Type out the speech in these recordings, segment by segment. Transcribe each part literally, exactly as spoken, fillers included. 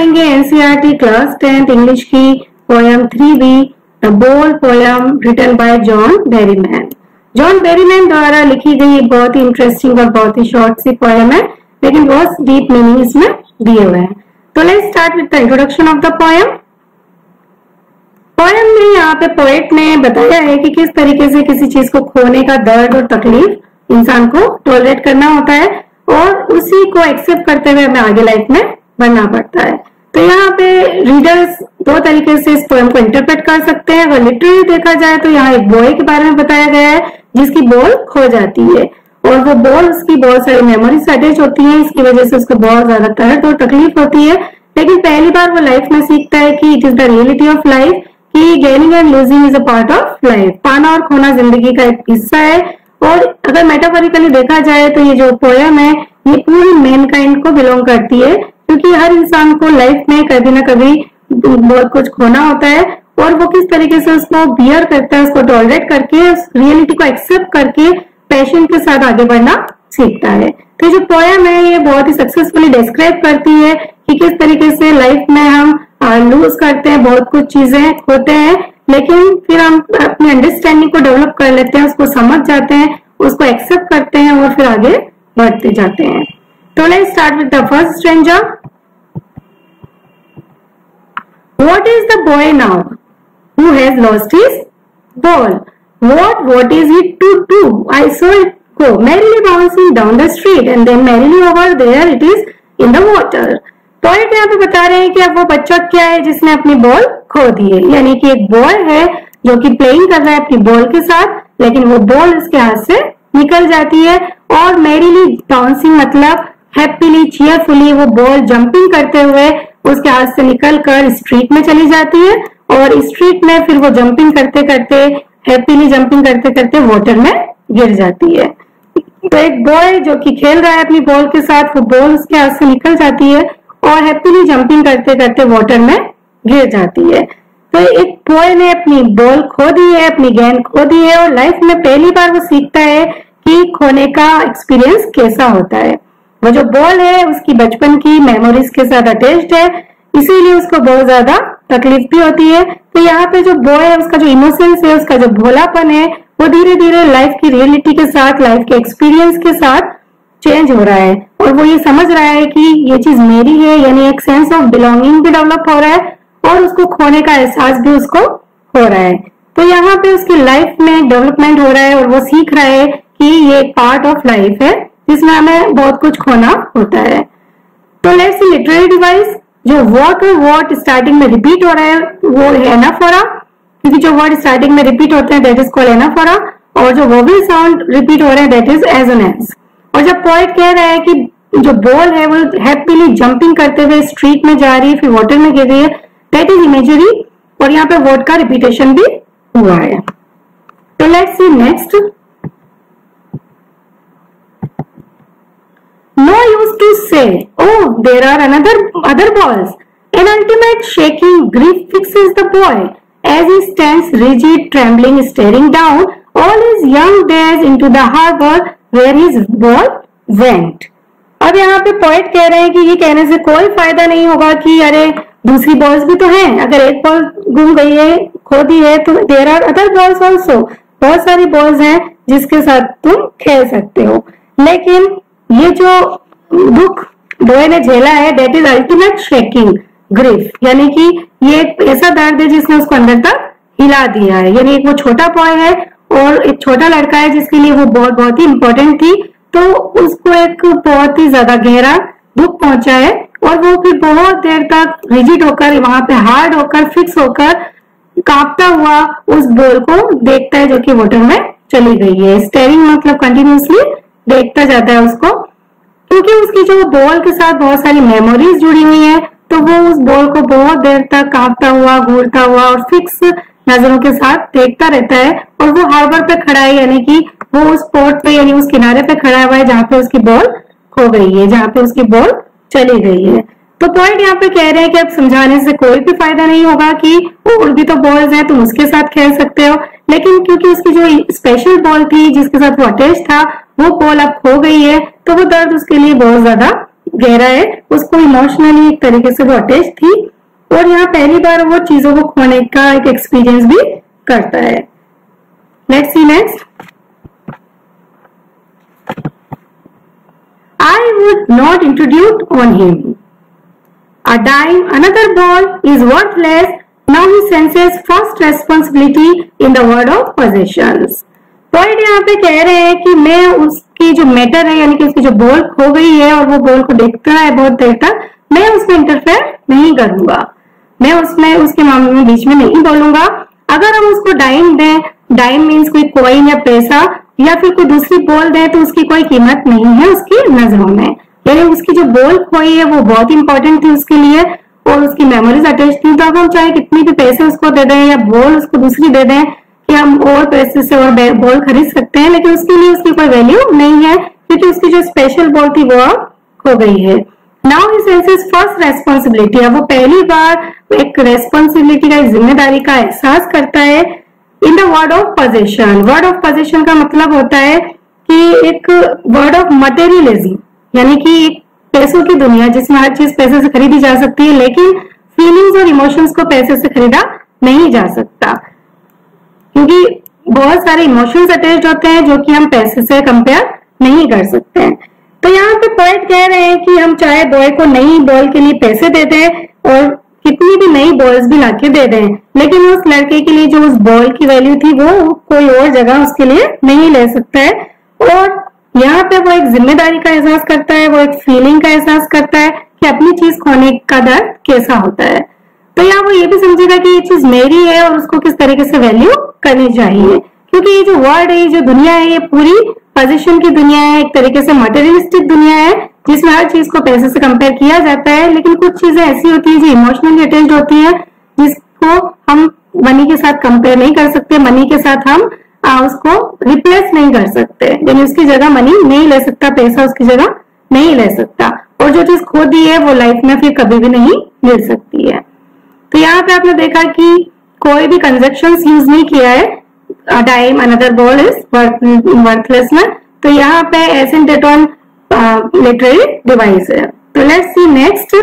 पढ़ेंगे NCERT class tenth English की poem three B the ball poem written by John Berryman. John Berryman द्वारा लिखी गई एक बहुत ही इंटरेस्टिंग और बहुत ही शॉर्ट सी पोयम है, लेकिन बहुत डीप मीनिंग इसमें दिए हुए हैं। तो let's start with the introduction of the poem. Poem में यहाँ पे पोएट ने बताया है कि किस तरीके से किसी चीज को खोने का दर्द और तकलीफ इंसान को टॉलरेट करना होता है और उसी को एक्सेप्ट करते हुए हमें आगे लाइफ में बढ़ना पड़ता है। तो यहाँ पे रीडर्स दो तरीके से इस पोएम को इंटरप्रेट कर सकते हैं। अगर लिटरली देखा जाए तो यहाँ एक बॉय के बारे में बताया गया है जिसकी बॉल खो जाती है और वो बॉल उसकी बहुत सारी मेमोरीज अटैच होती है, इसकी वजह से उसको बहुत ज्यादा दर्द और तकलीफ होती है। लेकिन पहली बार वो लाइफ में सीखता है कि it is the reality of life, कि gaining and losing is a part of life. पाना और खोना जिंदगी का एक हिस्सा है। और अगर मेटाफोरिकली देखा जाए तो ये जो पोयम है ये पूरी मैनकाइंड को बिलोंग करती है, क्योंकि हर इंसान को लाइफ में कभी ना कभी बहुत कुछ खोना होता है और वो किस तरीके से उसको बियर करता है, उसको टॉलरेट करके, उस रियलिटी को एक्सेप्ट करके पैशन के साथ आगे बढ़ना सीखता है। तो जो पोयम है ये बहुत ही सक्सेसफुली डिस्क्राइब करती है कि किस तरीके से लाइफ में हम लूज करते हैं, बहुत कुछ चीजें होते हैं, लेकिन फिर हम अपनी अंडरस्टैंडिंग को डेवलप कर लेते हैं, उसको समझ जाते हैं, उसको एक्सेप्ट करते हैं और फिर आगे बढ़ते जाते हैं। तो let's start with the first stanza. What is the boy now who has lost his ball? What what is it to do? I saw it go merrily bouncing down the street and then merrily over there it is in the water. Poet यहाँ पे बता रहे हैं कि अब वो बच्चा क्या है जिसने अपनी बॉल खो दी है, यानी कि एक बॉय है जो कि प्लेइंग कर रहा है अपनी बॉल के साथ, लेकिन वो बॉल उसके हाथ से निकल जाती है और मैरीली बाउंसिंग मतलब हैप्पीली चीयरफुली वो बॉल जंपिंग करते हुए उसके हाथ से निकलकर स्ट्रीट में चली जाती है और स्ट्रीट में फिर वो जंपिंग करते करते हैप्पीली जंपिंग करते करते वाटर में गिर जाती है। तो एक बॉय जो कि खेल रहा है अपनी बॉल के साथ, वो बॉल उसके हाथ से निकल जाती है और हैप्पीली जंपिंग करते करते वाटर में गिर जाती है। तो एक बॉय ने अपनी बॉल खो दी है, अपनी गेंद खो दी है और लाइफ में पहली बार वो सीखता है कि खोने का एक्सपीरियंस कैसा होता है। वो जो बॉल है उसकी बचपन की मेमोरीज के साथ अटैच्ड है, इसीलिए उसको बहुत ज्यादा तकलीफ भी होती है। तो यहाँ पे जो बॉय है उसका जो इमोशंस है, उसका जो भोलापन है, वो धीरे धीरे लाइफ की रियलिटी के साथ, लाइफ के एक्सपीरियंस के साथ चेंज हो रहा है और वो ये समझ रहा है कि ये चीज मेरी है, यानी एक सेंस ऑफ बिलोंगिंग भी डेवलप हो रहा है और उसको खोने का एहसास भी उसको हो रहा है। तो यहाँ पे उसकी लाइफ में डेवलपमेंट हो रहा है और वो सीख रहा है कि ये एक पार्ट ऑफ लाइफ है जिसमें हमें बहुत कुछ खोना होता है। तो लेट्स सी लिटरेरी डिवाइस। जो वॉट और वॉट स्टार्टिंग में रिपीट हो रहा है वो है एनाफोरा, क्योंकि जो वर्ड स्टार्टिंग में रिपीट होते हैं दैट इज कॉल्ड एनाफोरा, और जो वोवेल साउंड रिपीट हो रहे हैं दैट इज एजोनेंस। और जब पोएट कह रहा है कि जो बॉल है वो हैप्पीली जंपिंग करते हुए स्ट्रीट में जा रही है, फिर वाटर में गिर रही है, दैट इज इमेजरी और यहाँ पे वर्ड का रिपीटेशन भी हुआ है। तो let's see next. No use to say, oh, there are another other balls. An ultimate shaking grief fixes the boy as he stands rigid, trembling, staring down all his young days into the harbor where his ball went. अब यहाँ पे poet कह रहे हैं कि ये कहने से कोई फायदा नहीं होगा कि अरे दूसरी बॉल्स भी तो हैं, अगर एक बॉल गुम गई है, खो दी है, तो there are other balls also, बहुत सारी बॉल्स हैं जिसके साथ तुम खेल सकते हो। लेकिन ये जो दुख बॉय ने झेला है that is ultimate shaking grief, यानी कि ये एक ऐसा दर्द है जिसने उसको अंदर तक हिला दिया है। यानी एक वो छोटा बॉय है और एक छोटा लड़का है जिसके लिए वो बहुत बहुत ही इंपॉर्टेंट थी, तो उसको एक बहुत ही ज्यादा गहरा दुख पहुंचा है और वो फिर बहुत देर तक रिजिड होकर, वहां पे हार्ड होकर, फिक्स होकर, कांपता हुआ उस बॉल को देखता है जो कि वाटर में चली गई है। स्टेरिंग मतलब कंटिन्यूसली देखता जाता है उसको, क्योंकि उसकी जो बॉल के साथ बहुत सारी मेमोरीज जुड़ी हुई है, तो वो उस बॉल को बहुत देर तक कांपता हुआ, घूरता हुआ और फिक्स नजरों के साथ देखता रहता है। और वो हार्बर पे खड़ा है, यानी कि वो उस पोर्ट पे यानी उस किनारे पे खड़ा हुआ है जहाँ पे उसकी बॉल खो गई है, जहाँ पे उसकी बॉल चली गई है। तो पॉइंट यहाँ पे कह रहे हैं कि अब समझाने से कोई भी फायदा नहीं होगा कि और भी तो बॉल्स हैं, तुम उसके साथ खेल सकते हो, लेकिन क्योंकि उसकी जो स्पेशल बॉल थी जिसके साथ वो अटैच था वो बॉल अब खो गई है, तो वो दर्द उसके लिए बहुत ज्यादा गहरा है, उसको इमोशनली एक तरीके से वो अटैच थी और यहाँ पहली बार वो चीजों को खोने का एक एक्सपीरियंस भी करता है। Let's see next. I would not intrude on him. A dime, another ball is worthless. Now he senses first responsibility in the word of possessions. Point यहाँ पे कह रहे हैं कि मैं उसकी जो मैटर है यानी कि उसकी जो बॉल खो गई है और वो बॉल को देखता है बहुत देर तक, मैं उसमें इंटरफेयर नहीं करूंगा, मैं उसमें उसके मामले में बीच में नहीं बोलूंगा। अगर हम उसको डाइम दें, डाइम मीन्स कोई कॉइन या पैसा या फिर कोई दूसरी बॉल दें तो उसकी कोई कीमत नहीं है उसकी नजरों में, यानी उसकी जो बॉल खोई है वो बहुत इंपॉर्टेंट थी उसके लिए और उसकी मेमोरीज अटैच थी। तो अब हम चाहे कितनी भी पैसे उसको दे दें या बॉल उसको दूसरी दे दें कि हम और पैसे से और बॉल खरीद सकते हैं, लेकिन उसके लिए उसकी कोई वैल्यू नहीं है क्योंकि उसकी जो स्पेशल बॉल थी वो अब खो गई है। Now he senses first responsibility, अब वो पहली बार एक रेस्पॉन्सिबिलिटी का, एक जिम्मेदारी का एहसास करता है in the world of possession. World of possession का मतलब होता है कि एक वर्ड ऑफ मटेरियलिज्म, यानी कि एक पैसों की दुनिया जिसमें हर चीज पैसे से खरीदी जा सकती है, लेकिन फीलिंग्स और इमोशंस को पैसे से खरीदा नहीं जा सकता क्योंकि बहुत सारे इमोशंस अटैच्ड होते हैं जो कि हम पैसे से कंपेयर नहीं कर सकते हैं। तो यहाँ पे पॉइंट कह रहे हैं कि हम चाहे बॉय को नई बॉल के लिए पैसे दे दें और कितनी भी नई बॉल्स भी लाके दे दें, लेकिन उस लड़के के लिए जो उस बॉल की वैल्यू थी वो कोई और जगह उसके लिए नहीं ले सकता है। और यहाँ पे वो एक जिम्मेदारी का एहसास करता है, वो एक फीलिंग का एहसास करता है कि अपनी चीज खोने का दर्द कैसा होता है। तो यहाँ वो ये भी समझेगा कि ये चीज मेरी है और उसको किस तरीके से वैल्यू करनी चाहिए, क्योंकि ये जो वर्ल्ड है, ये जो दुनिया है, ये पूरी पोजीशन की दुनिया है, एक तरीके से मटेरियलिस्टिक दुनिया है जिसमें हर चीज को पैसे से कंपेयर किया जाता है। लेकिन कुछ चीजें ऐसी होती है जो इमोशनली अटैच्ड होती है जिसको हम मनी के साथ कंपेयर नहीं कर सकते, मनी के साथ हम आ, उसको रिप्लेस नहीं कर सकते, यानी उसकी जगह मनी नहीं ले सकता, पैसा उसकी जगह नहीं ले सकता। और जो चीज खो दी है वो लाइफ में फिर कभी भी नहीं मिल सकती है। तो यहाँ पे आपने देखा कि कोई भी कंजक्शंस यूज नहीं किया है, dime another ball is worthless में, तो यहाँ पे एसेंटेड ऑन लिटरेरी डिवाइस है। तो let's see next.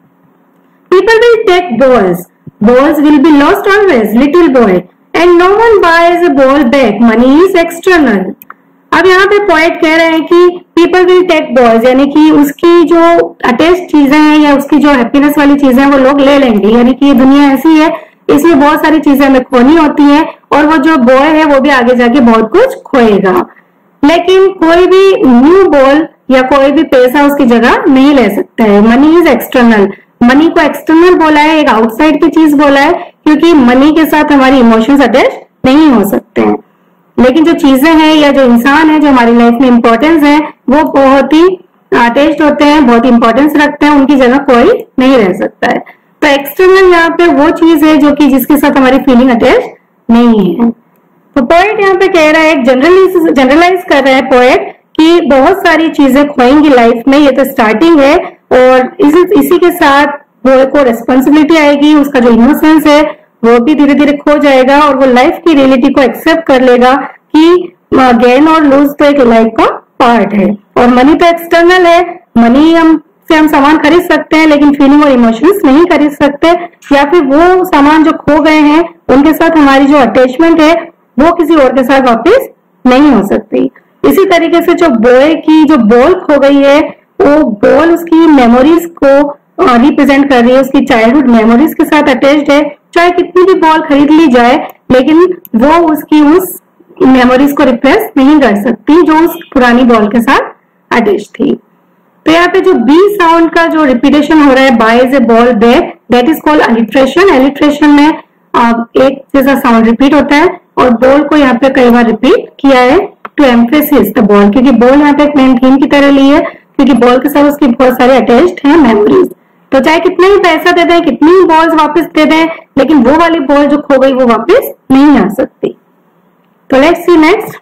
People will take balls, balls will be lost always, little boy, and no one buys a ball back, money is external. अब यहाँ पे point कह रहे हैं कि पीपल विल टेक बॉल्स, यानी कि उसकी जो अटैच चीजें हैं या उसकी जो हैप्पीनेस वाली चीजें हैं वो लोग ले लेंगे, यानी कि ये दुनिया ऐसी है, इसमें बहुत सारी चीजें हमें खोनी होती है और वो जो बॉय है वो भी आगे जाके बहुत कुछ खोएगा, लेकिन कोई भी न्यू बॉल या कोई भी पैसा उसकी जगह नहीं ले सकता है। मनी इज एक्सटर्नल, मनी को एक्सटर्नल बोला है, एक आउटसाइड की चीज बोला है, क्योंकि मनी के साथ हमारी इमोशंस अटैच नहीं हो सकते हैं। लेकिन जो चीजें हैं या जो इंसान है जो हमारी लाइफ में इंपॉर्टेंस है वो बहुत ही अटैच्ड होते हैं, बहुत इंपॉर्टेंस रखते हैं, उनकी जगह कोई नहीं रह सकता है। तो एक्सटर्नल यहाँ पे वो चीज है जो कि जिसके साथ हमारी फीलिंग अटैच नहीं है। तो पोएट यहाँ पे कह रहा है, जनरलाइज जनरलाइज कर रहा है पोएट कि बहुत सारी चीजें खोएंगी लाइफ में, ये तो स्टार्टिंग है और इसी इसी के साथ बॉय को रिस्पॉन्सिबिलिटी आएगी, उसका जो इनोसेंस है वो भी धीरे धीरे खो जाएगा और वो लाइफ की रियलिटी को एक्सेप्ट कर लेगा कि गेन और लूज तो एक लाइफ का पार्ट है। और मनी तो एक्सटर्नल है, मनी हम से हम सामान खरीद सकते हैं लेकिन फीलिंग और इमोशंस नहीं खरीद सकते, या फिर वो सामान जो खो गए हैं उनके साथ हमारी जो अटैचमेंट है वो किसी और के साथ वापस नहीं हो सकती। इसी तरीके से जो बॉय की जो बॉल खो गई है वो बॉल उसकी मेमोरीज को रिप्रेजेंट कर रही है, उसकी चाइल्डहुड मेमोरीज के साथ अटैच्ड है। चाहे कितनी भी बॉल खरीद ली जाए लेकिन वो उसकी उस मेमोरीज को रिप्लेस नहीं कर सकती जो उस पुरानी बॉल के साथ अटैच थी। तो यहाँ पे जो बी साउंड का जो रिपीटेशन हो रहा है, buys a ball back, that is called alliteration. Alliteration में एक जैसा साउंड रिपीट होता है और बॉल को यहाँ पे कई बार रिपीट किया है टू एम्फेसिस द बॉल, क्योंकि बॉल यहाँ पे एक मेन थीम की तरह ली है, क्योंकि बॉल के साथ उसकी बहुत सारे अटैच्ड हैं मेमोरीज। तो चाहे कितना ही पैसा दे दें, कितनी ही बॉल्स वापस दे दें, लेकिन वो वाली बॉल जो खो गई वो वापस नहीं आ सकती। तो let's see next.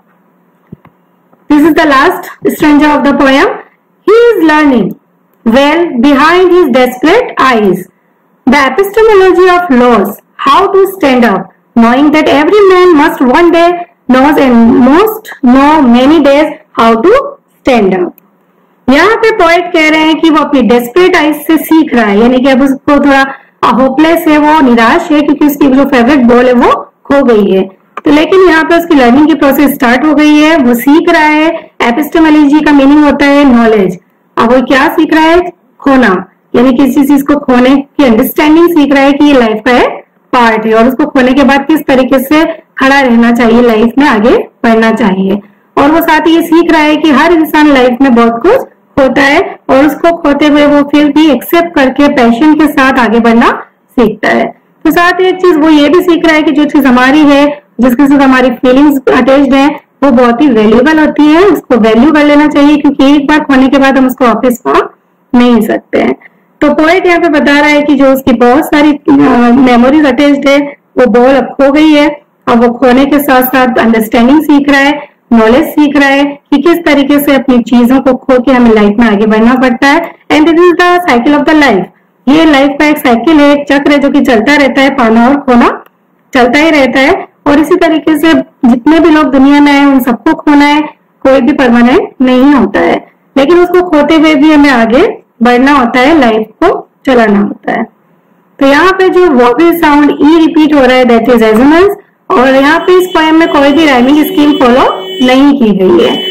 This is the last stanza of the poem. He is learning well behind his desperate eyes the epistemology of loss, how to stand up, knowing that every man must one day knows and most know many days how to stand up. यहाँ पे poet कह रहे हैं कि वो अपनी desperate eyes से सीख रहा है, यानी कि अब उसको थोड़ा होपलेस है, वो निराश है क्योंकि उसकी जो फेवरेट बॉल है वो खो गई है। तो लेकिन यहाँ पे उसकी लर्निंग की प्रोसेस स्टार्ट हो गई है, वो सीख रहा है। एपिस्टेमोलॉजी का मीनिंग होता है नॉलेज। अब वो क्या सीख रहा है? खोना, यानी किसी चीज को खोने की अंडरस्टैंडिंग सीख रहा है कि ये लाइफ का एक पार्ट है और उसको खोने के बाद किस तरीके से खड़ा रहना चाहिए, लाइफ में आगे बढ़ना चाहिए। और वो साथ ही ये सीख रहा है कि हर इंसान लाइफ में बहुत कुछ खोता है और उसको खोते हुए वो फिर भी एक्सेप्ट करके पैशन के साथ आगे बढ़ना सीखता है। तो साथ ही एक चीज वो ये भी सीख रहा है कि जो चीज हमारी है, जिसके साथ हमारी फीलिंग्स अटैच्ड है, वो बहुत ही वैल्यूएबल होती है, उसको वैल्यू कर लेना चाहिए क्योंकि एक बार खोने के बाद हम उसको वापस पा नहीं सकते हैं। तो पोएट यहाँ पे बता रहा है कि जो उसकी बहुत सारी मेमोरीज अटैच्ड है वो बॉल अब खो गई है और वो खोने के साथ साथ अंडरस्टैंडिंग सीख रहा है, नॉलेज सीख रहा है कि किस तरीके से अपनी चीजों को खो के हमें लाइफ में आगे बढ़ना पड़ता है। And this is the cycle of the life. ये लाइफ का एक साइकिल है, एक चक्र है जो कि चलता रहता है, पाना और खोना चलता ही रहता है। और इसी तरीके से जितने भी लोग दुनिया में आए उन सबको खोना है, कोई भी परमानेंट नहीं होता है, लेकिन उसको खोते हुए भी हमें आगे बढ़ना होता है, लाइफ को चलाना होता है। तो यहाँ पे जो वॉवेल साउंड ई रिपीट हो रहा है दैट इज एजोनेंस, और यहाँ पे इस पोएम में कोई भी राइमिंग स्कीम फॉलो नहीं की गई है।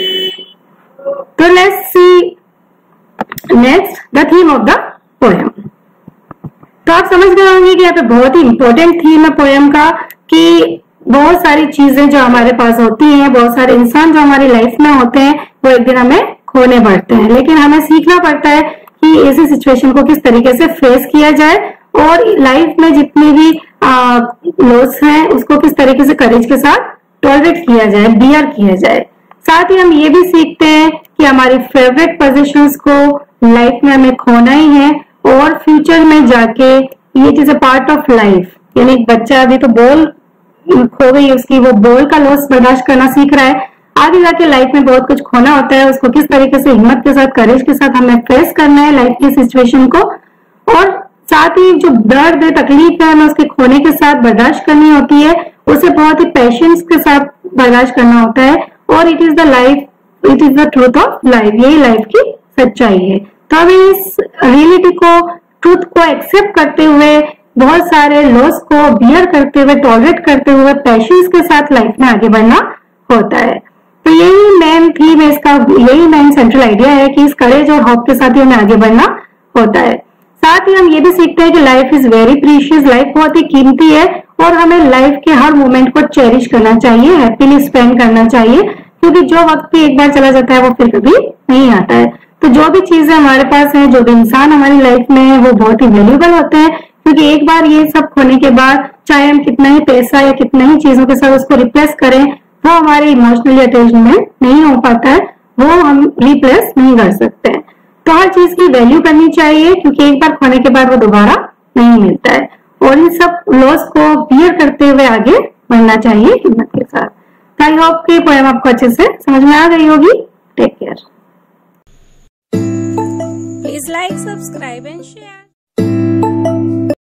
तो let's see next the theme of the poem. तो आप समझ गए होंगे कि यहाँ पे बहुत ही इंपॉर्टेंट थीम है पोएम का कि बहुत सारी चीजें जो हमारे पास होती हैं, बहुत सारे इंसान जो हमारी लाइफ में होते हैं वो एक दिन हमें खोने पड़ते हैं, लेकिन हमें सीखना पड़ता है कि ऐसी सिचुएशन को किस तरीके से फेस किया जाए और लाइफ में जितने भी लॉस हैं उसको किस तरीके से करेज के साथ टॉलरेट किया जाए, बियर किया जाए। साथ ही हम ये भी सीखते हैं कि हमारी फेवरेट पोजीशंस को लाइफ में हमें खोना ही है और फ्यूचर में जाके ये is a part of life, यानी एक बच्चा अभी तो बॉल खो गई उसकी, वो बॉल का लॉस बर्दाश्त करना सीख रहा है, आगे जाके लाइफ में बहुत कुछ खोना होता है, उसको किस तरीके से हिम्मत के साथ, करेज के साथ हमें फेस करना है लाइफ की सिचुएशन को। और साथ ही जो दर्द है, तकलीफ है, हमें उसके खोने के साथ बर्दाश्त करनी होती है, उसे बहुत ही पेशेंस के साथ बर्दाश्त करना होता है। और it is the life, it is the truth of life, यही लाइफ की सच्चाई है। तो हमें इस रियलिटी को, ट्रूथ को एक्सेप्ट करते हुए, बहुत सारे लॉस को बियर करते हुए, टॉलरेट करते हुए, पेशेंस के साथ लाइफ में आगे बढ़ना होता है। तो यही मेन थीम है इसका, यही मेन सेंट्रल आइडिया है कि इस करेज और होप के साथ ही हमें आगे बढ़ना होता है। साथ ही हम ये भी सीखते हैं कि life is very precious, life बहुत ही कीमती है और हमें लाइफ के हर मोमेंट को चेरिश करना चाहिए, हैप्पीली स्पेंड करना चाहिए, क्योंकि जो वक्त भी एक बार चला जाता है वो फिर कभी नहीं आता है। तो जो भी चीजें हमारे पास है, जो भी इंसान हमारी लाइफ में है, वो बहुत ही वैल्यूएबल होते हैं, क्योंकि एक बार ये सब खोने के बाद चाहे हम कितना ही पैसा या कितना ही चीजों के साथ उसको रिप्लेस करें, वो हमारे इमोशनली अटैचमेंट नहीं हो पाता है, वो हम रिप्लेस नहीं कर सकते हैं। तो हर चीज की वैल्यू करनी चाहिए, क्योंकि एक बार खोने के बाद वो दोबारा नहीं मिलता है, और इन सब लॉस को बियर करते हुए आगे बढ़ना चाहिए हिम्मत के साथ। आई होप कि पोएम आपको अच्छे से समझ में आ गई होगी। Take care. Please like, subscribe and share.